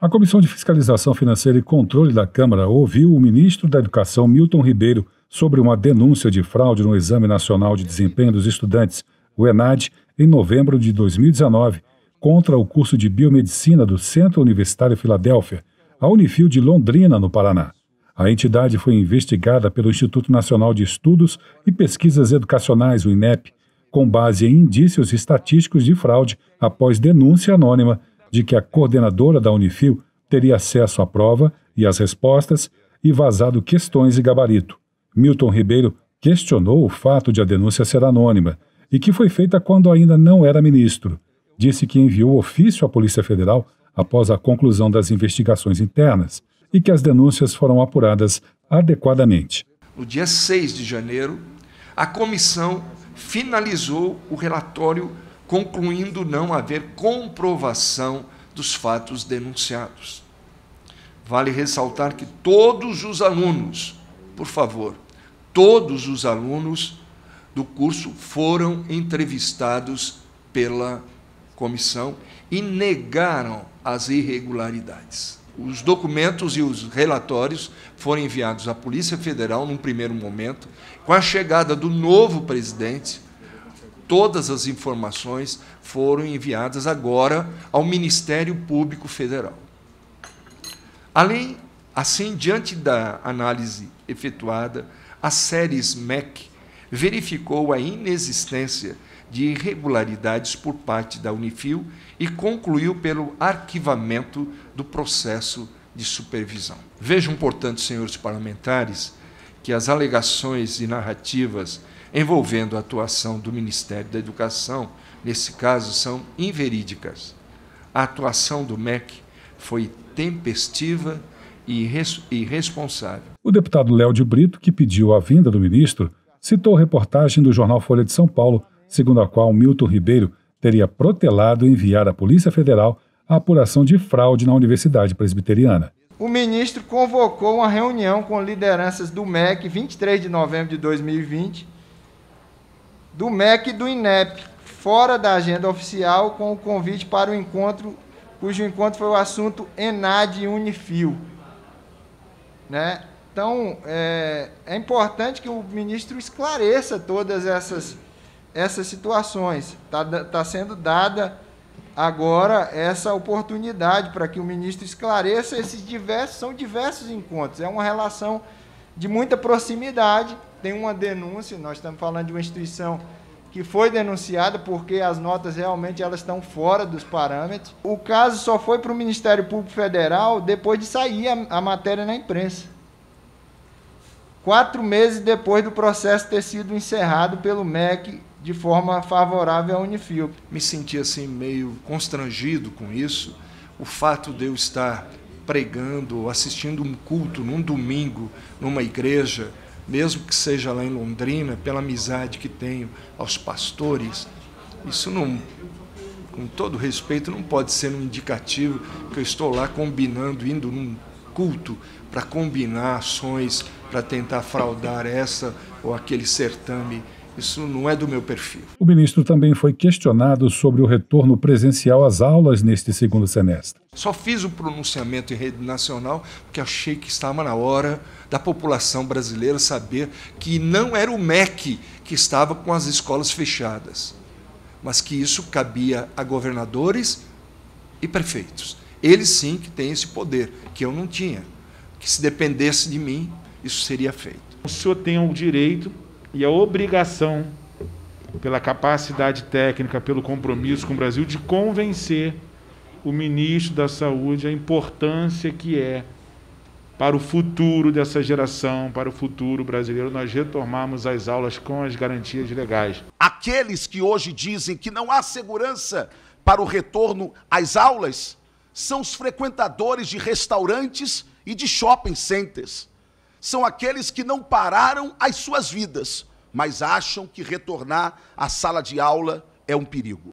A Comissão de Fiscalização Financeira e Controle da Câmara ouviu o ministro da Educação, Milton Ribeiro, sobre uma denúncia de fraude no Exame Nacional de Desempenho dos Estudantes, o ENAD, em novembro de 2019, contra o curso de Biomedicina do Centro Universitário Filadélfia, a Unifil de Londrina, no Paraná. A entidade foi investigada pelo Instituto Nacional de Estudos e Pesquisas Educacionais, o INEP, com base em indícios estatísticos de fraude após denúncia anônima de que a coordenadora da Unifil teria acesso à prova e às respostas e vazado questões e gabarito. Milton Ribeiro questionou o fato de a denúncia ser anônima e que foi feita quando ainda não era ministro. Disse que enviou ofício à Polícia Federal após a conclusão das investigações internas e que as denúncias foram apuradas adequadamente. No dia 6 de janeiro, a comissão finalizou o relatório concluindo não haver comprovação dos fatos denunciados. Vale ressaltar que todos os alunos, por favor, todos os alunos do curso foram entrevistados pela comissão e negaram as irregularidades. Os documentos e os relatórios foram enviados à Polícia Federal num primeiro momento. Com a chegada do novo presidente, todas as informações foram enviadas agora ao Ministério Público Federal. Assim, diante da análise efetuada, a Séries MEC verificou a inexistência de irregularidades por parte da Unifil e concluiu pelo arquivamento do processo de supervisão. Vejam, portanto, senhores parlamentares, que as alegações e narrativas envolvendo a atuação do Ministério da Educação, nesse caso, são inverídicas. A atuação do MEC foi tempestiva e irresponsável. O deputado Léo de Brito, que pediu a vinda do ministro, citou reportagem do jornal Folha de São Paulo, segundo a qual Milton Ribeiro teria protelado enviar à Polícia Federal a apuração de fraude na Universidade Presbiteriana. O ministro convocou uma reunião com lideranças do MEC, 23 de novembro de 2020, do MEC e do INEP, fora da agenda oficial, com o convite para o encontro, cujo encontro foi o assunto ENAD e Unifil. Né? Então, é importante que o ministro esclareça todas essas situações. Está sendo dada agora essa oportunidade para que o ministro esclareça são diversos encontros. É uma relação de muita proximidade. Tem uma denúncia, nós estamos falando de uma instituição que foi denunciada porque as notas realmente elas estão fora dos parâmetros. O caso só foi para o Ministério Público Federal depois de sair a matéria na imprensa. 4 meses depois do processo ter sido encerrado pelo MEC de forma favorável à Unifil. Me senti assim meio constrangido com isso, o fato de eu estar pregando, assistindo um culto num domingo, numa igreja, mesmo que seja lá em Londrina, pela amizade que tenho aos pastores, isso não, com todo respeito, não pode ser um indicativo que eu estou lá combinando, indo num culto para combinar ações para tentar fraudar essa ou aquele certame. Isso não é do meu perfil. O ministro também foi questionado sobre o retorno presencial às aulas neste segundo semestre. Só fiz o pronunciamento em rede nacional porque achei que estava na hora da população brasileira saber que não era o MEC que estava com as escolas fechadas, mas que isso cabia a governadores e prefeitos. Eles sim que têm esse poder, que eu não tinha, que se dependesse de mim, isso seria feito. O senhor tem o direito e a obrigação, pela capacidade técnica, pelo compromisso com o Brasil, de convencer o ministro da Saúde a importância que é para o futuro dessa geração, para o futuro brasileiro, nós retomarmos as aulas com as garantias legais. Aqueles que hoje dizem que não há segurança para o retorno às aulas são os frequentadores de restaurantes e de shopping centers. São aqueles que não pararam as suas vidas, mas acham que retornar à sala de aula é um perigo.